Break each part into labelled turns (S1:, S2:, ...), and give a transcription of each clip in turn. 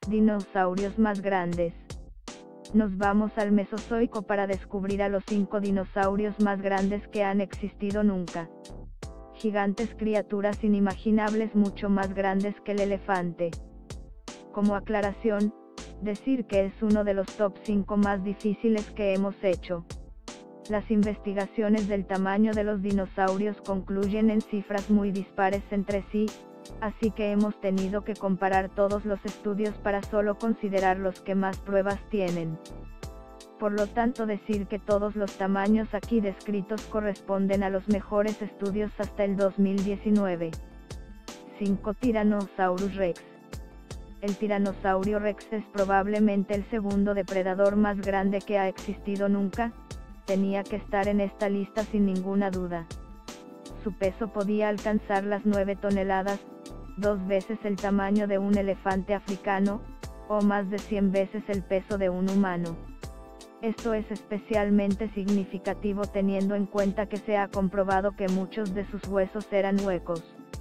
S1: Dinosaurios más grandes. Nos vamos al Mesozoico para descubrir a los 5 dinosaurios más grandes que han existido nunca. Gigantes, criaturas inimaginables mucho más grandes que el elefante. Como aclaración, decir que es uno de los top 5 más difíciles que hemos hecho. Las investigaciones del tamaño de los dinosaurios concluyen en cifras muy dispares entre sí, así que hemos tenido que comparar todos los estudios para solo considerar los que más pruebas tienen. Por lo tanto, decir que todos los tamaños aquí descritos corresponden a los mejores estudios hasta el 2019. 5. Tyrannosaurus Rex. El tiranosaurio Rex es probablemente el segundo depredador más grande que ha existido nunca. Tenía que estar en esta lista sin ninguna duda. Su peso podía alcanzar las 9 toneladas, 2 veces el tamaño de un elefante africano, o más de 100 veces el peso de un humano. Esto es especialmente significativo teniendo en cuenta que se ha comprobado que muchos de sus huesos eran huecos.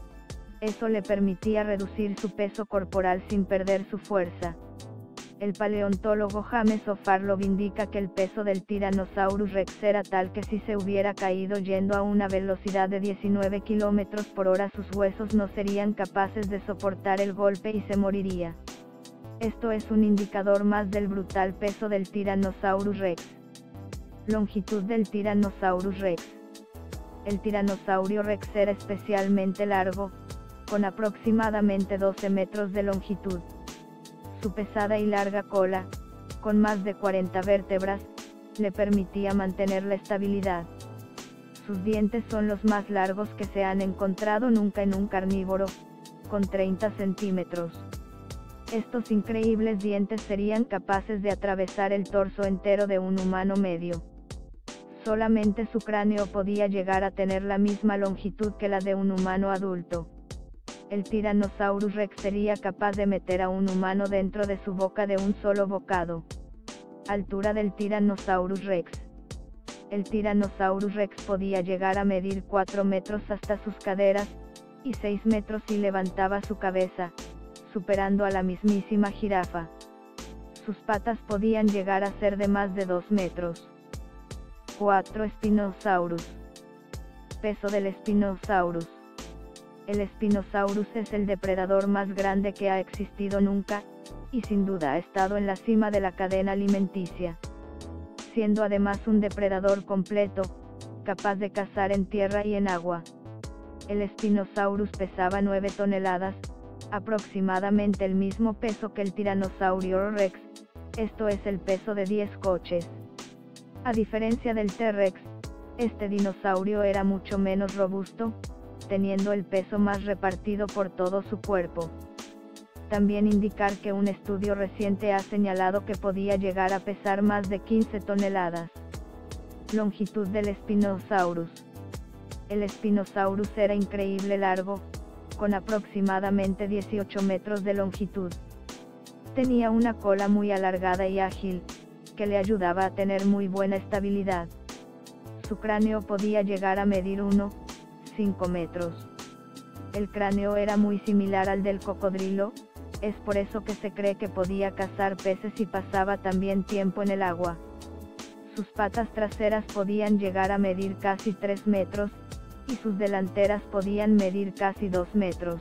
S1: Eso le permitía reducir su peso corporal sin perder su fuerza. El paleontólogo James O'Farlow indica que el peso del Tyrannosaurus Rex era tal que si se hubiera caído yendo a una velocidad de 19 km por hora sus huesos no serían capaces de soportar el golpe y se moriría. Esto es un indicador más del brutal peso del Tyrannosaurus Rex. Longitud del Tyrannosaurus Rex. El tiranosaurio Rex era especialmente largo, con aproximadamente 12 metros de longitud. Su pesada y larga cola, con más de 40 vértebras, le permitía mantener la estabilidad. Sus dientes son los más largos que se han encontrado nunca en un carnívoro, con 30 centímetros. Estos increíbles dientes serían capaces de atravesar el torso entero de un humano medio. Solamente su cráneo podía llegar a tener la misma longitud que la de un humano adulto. El Tyrannosaurus Rex sería capaz de meter a un humano dentro de su boca de un solo bocado. Altura del Tyrannosaurus Rex. El Tyrannosaurus Rex podía llegar a medir 4 metros hasta sus caderas, y 6 metros si levantaba su cabeza, superando a la mismísima jirafa. Sus patas podían llegar a ser de más de 2 metros. 4. Spinosaurus. Peso del Spinosaurus. El Spinosaurus es el depredador más grande que ha existido nunca, y sin duda ha estado en la cima de la cadena alimenticia. Siendo además un depredador completo, capaz de cazar en tierra y en agua. El Spinosaurus pesaba 9 toneladas, aproximadamente el mismo peso que el Tyrannosaurio Rex, esto es el peso de 10 coches. A diferencia del T-Rex, este dinosaurio era mucho menos robusto, teniendo el peso más repartido por todo su cuerpo. También indicar que un estudio reciente ha señalado que podía llegar a pesar más de 15 toneladas. Longitud del Spinosaurus. El Spinosaurus era increíble largo, con aproximadamente 18 metros de longitud. Tenía una cola muy alargada y ágil, que le ayudaba a tener muy buena estabilidad. Su cráneo podía llegar a medir 1,5 metros. El cráneo era muy similar al del cocodrilo, es por eso que se cree que podía cazar peces y pasaba también tiempo en el agua. Sus patas traseras podían llegar a medir casi 3 metros, y sus delanteras podían medir casi 2 metros.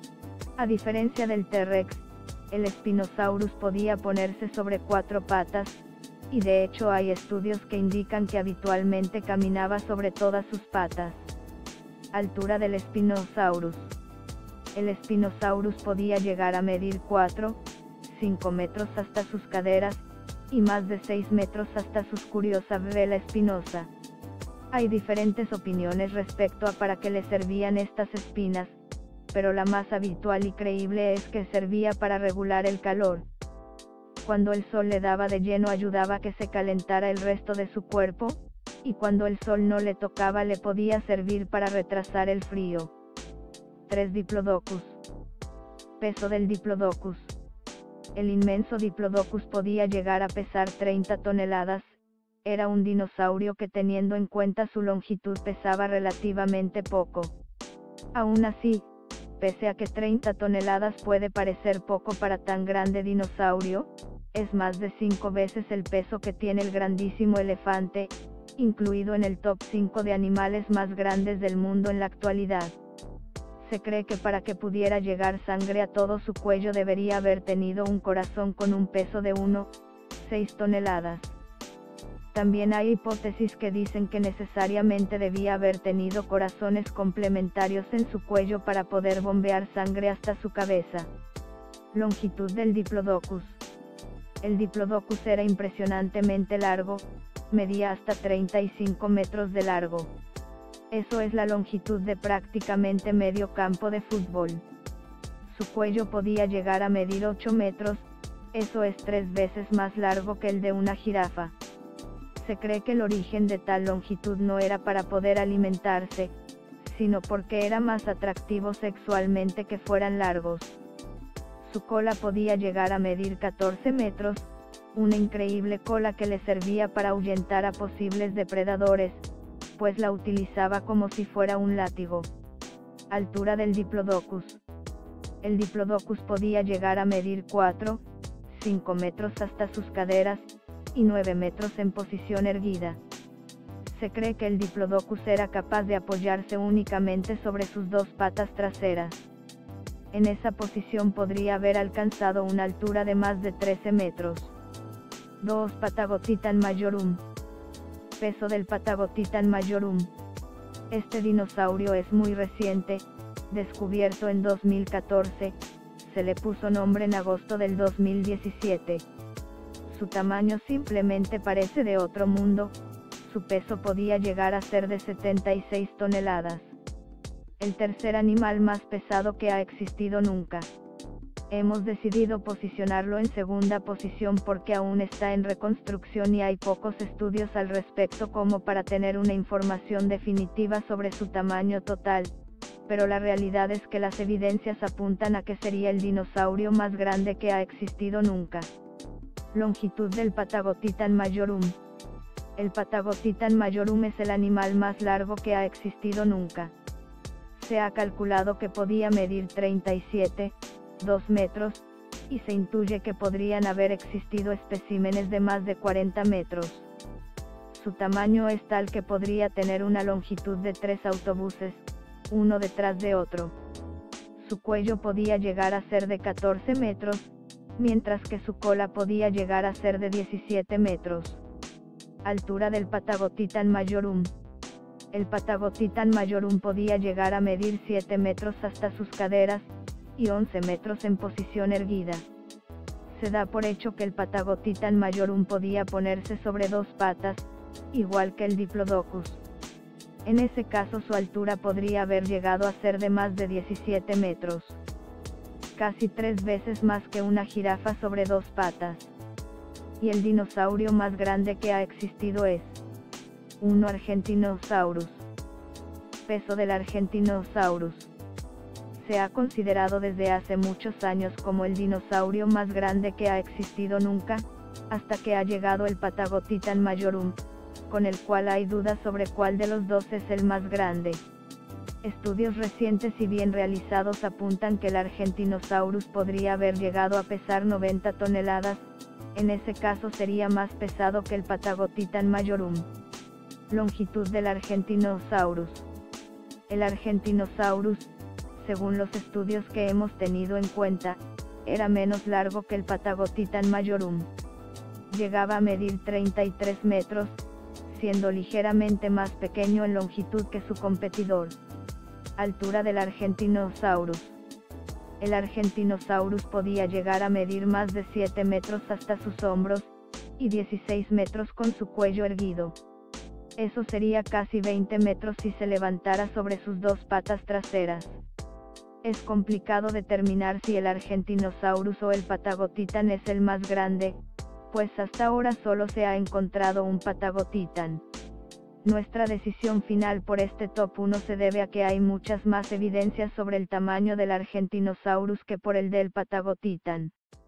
S1: A diferencia del T-Rex, el Spinosaurus podía ponerse sobre 4 patas, y de hecho hay estudios que indican que habitualmente caminaba sobre todas sus patas. Altura del Spinosaurus. El Spinosaurus podía llegar a medir 4,5 metros hasta sus caderas, y más de 6 metros hasta sus curiosa vela espinosa. Hay diferentes opiniones respecto a para qué le servían estas espinas, pero la más habitual y creíble es que servía para regular el calor. Cuando el sol le daba de lleno ayudaba a que se calentara el resto de su cuerpo, y cuando el sol no le tocaba le podía servir para retrasar el frío. 3. Diplodocus. Peso del Diplodocus. El inmenso Diplodocus podía llegar a pesar 30 toneladas, era un dinosaurio que teniendo en cuenta su longitud pesaba relativamente poco. Aún así, pese a que 30 toneladas puede parecer poco para tan grande dinosaurio, es más de 5 veces el peso que tiene el grandísimo elefante, incluido en el top 5 de animales más grandes del mundo en la actualidad. Se cree que para que pudiera llegar sangre a todo su cuello debería haber tenido un corazón con un peso de 1,6 toneladas. También hay hipótesis que dicen que necesariamente debía haber tenido corazones complementarios en su cuello para poder bombear sangre hasta su cabeza. Longitud del Diplodocus. El Diplodocus era impresionantemente largo, medía hasta 35 metros de largo. Eso es la longitud de prácticamente medio campo de fútbol. Su cuello podía llegar a medir 8 metros, eso es 3 veces más largo que el de una jirafa. Se cree que el origen de tal longitud no era para poder alimentarse, sino porque era más atractivo sexualmente que fueran largos. Su cola podía llegar a medir 14 metros, una increíble cola que le servía para ahuyentar a posibles depredadores, pues la utilizaba como si fuera un látigo. Altura del Diplodocus. El Diplodocus podía llegar a medir 4,5 metros hasta sus caderas, y 9 metros en posición erguida. Se cree que el Diplodocus era capaz de apoyarse únicamente sobre sus dos patas traseras. En esa posición podría haber alcanzado una altura de más de 13 metros. 2. Patagotitan majorum. Peso del Patagotitan majorum. Este dinosaurio es muy reciente, descubierto en 2014, se le puso nombre en agosto del 2017. Su tamaño simplemente parece de otro mundo, su peso podía llegar a ser de 76 toneladas. El tercer animal más pesado que ha existido nunca. Hemos decidido posicionarlo en segunda posición porque aún está en reconstrucción y hay pocos estudios al respecto como para tener una información definitiva sobre su tamaño total, pero la realidad es que las evidencias apuntan a que sería el dinosaurio más grande que ha existido nunca. Longitud del Patagotitan majorum. El Patagotitan majorum es el animal más largo que ha existido nunca. Se ha calculado que podía medir 37,2 metros, y se intuye que podrían haber existido especímenes de más de 40 metros. Su tamaño es tal que podría tener una longitud de 3 autobuses, uno detrás de otro. Su cuello podía llegar a ser de 14 metros, mientras que su cola podía llegar a ser de 17 metros. Altura del Patagotitan majorum. El Patagotitan majorum podía llegar a medir 7 metros hasta sus caderas, y 11 metros en posición erguida. Se da por hecho que el Patagotitan majorum podía ponerse sobre dos patas, igual que el Diplodocus. En ese caso su altura podría haber llegado a ser de más de 17 metros. Casi 3 veces más que una jirafa sobre dos patas. Y el dinosaurio más grande que ha existido es 1. Argentinosaurus. Peso del Argentinosaurus. Se ha considerado desde hace muchos años como el dinosaurio más grande que ha existido nunca, hasta que ha llegado el Patagotitan majorum, con el cual hay dudas sobre cuál de los dos es el más grande. Estudios recientes y bien realizados apuntan que el Argentinosaurus podría haber llegado a pesar 90 toneladas, en ese caso sería más pesado que el Patagotitan majorum. Longitud del Argentinosaurus. El Argentinosaurus, según los estudios que hemos tenido en cuenta, era menos largo que el Patagotitan majorum. Llegaba a medir 33 metros, siendo ligeramente más pequeño en longitud que su competidor. Altura del Argentinosaurus. El Argentinosaurus podía llegar a medir más de 7 metros hasta sus hombros, y 16 metros con su cuello erguido. Eso sería casi 20 metros si se levantara sobre sus dos patas traseras. Es complicado determinar si el Argentinosaurus o el Patagotitan es el más grande, pues hasta ahora solo se ha encontrado un Patagotitan. Nuestra decisión final por este top 1 se debe a que hay muchas más evidencias sobre el tamaño del Argentinosaurus que por el del Patagotitan.